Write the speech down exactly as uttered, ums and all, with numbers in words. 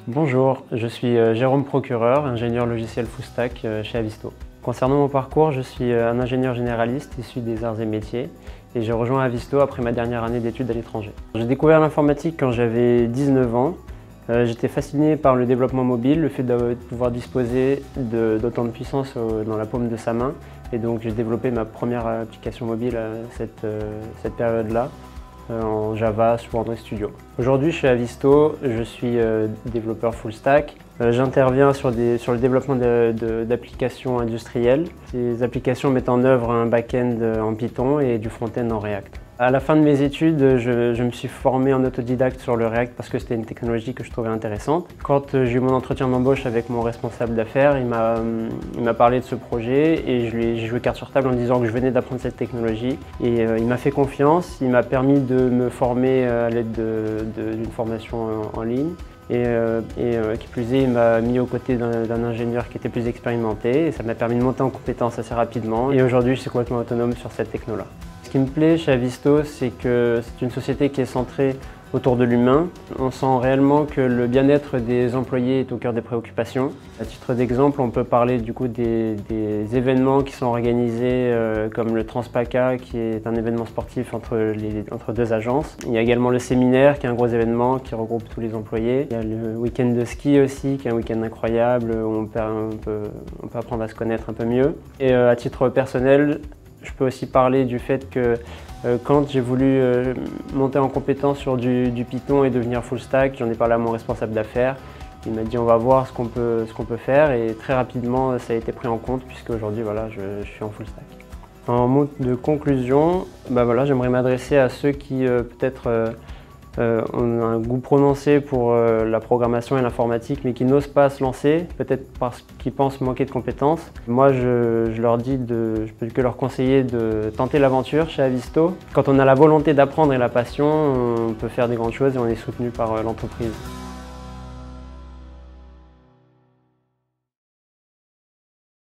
Bonjour, je suis Jérôme Procureur, ingénieur logiciel full stack chez Avisto. Concernant mon parcours, je suis un ingénieur généraliste issu des arts et métiers et j'ai rejoint Avisto après ma dernière année d'études à l'étranger. J'ai découvert l'informatique quand j'avais dix-neuf ans. J'étais fasciné par le développement mobile, le fait de pouvoir disposer d'autant de, de puissance dans la paume de sa main. Et donc j'ai développé ma première application mobile à cette, cette période-là, en Java sous Android Studio. Aujourd'hui, chez Avisto, je suis euh, développeur full stack. Euh, J'interviens sur, sur le développement d'applications de, de, industrielles. Ces applications mettent en œuvre un back-end en Python et du front-end en React. À la fin de mes études, je, je me suis formé en autodidacte sur le React parce que c'était une technologie que je trouvais intéressante. Quand j'ai eu mon entretien d'embauche avec mon responsable d'affaires, il m'a parlé de ce projet et j'ai joué carte sur table en disant que je venais d'apprendre cette technologie. Et euh, il m'a fait confiance, il m'a permis de me former à l'aide d'une formation en, en ligne. Et, euh, et euh, qui plus est, il m'a mis aux côtés d'un ingénieur qui était plus expérimenté et ça m'a permis de monter en compétences assez rapidement. Et aujourd'hui, je suis complètement autonome sur cette techno-là. Ce qui me plaît chez Avisto, c'est que c'est une société qui est centrée autour de l'humain. On sent réellement que le bien-être des employés est au cœur des préoccupations. À titre d'exemple, on peut parler du coup des, des événements qui sont organisés euh, comme le Transpaca, qui est un événement sportif entre, les, entre deux agences. Il y a également le séminaire, qui est un gros événement qui regroupe tous les employés. Il y a le week-end de ski aussi, qui est un week-end incroyable, où on peut, on, peut, on peut apprendre à se connaître un peu mieux. Et euh, à titre personnel, je peux aussi parler du fait que euh, quand j'ai voulu euh, monter en compétence sur du, du Python et devenir full stack, j'en ai parlé à mon responsable d'affaires. Il m'a dit on va voir ce qu'on peut, ce qu'on peut faire et très rapidement ça a été pris en compte puisque aujourd'hui voilà, je, je suis en full stack. En mot de conclusion, bah voilà, j'aimerais m'adresser à ceux qui euh, peut-être euh, Euh, on a un goût prononcé pour euh, la programmation et l'informatique mais qui n'osent pas se lancer, peut-être parce qu'ils pensent manquer de compétences. Moi je, je leur dis, de, je peux que leur conseiller de tenter l'aventure chez Avisto. Quand on a la volonté d'apprendre et la passion, on peut faire des grandes choses et on est soutenu par euh, l'entreprise.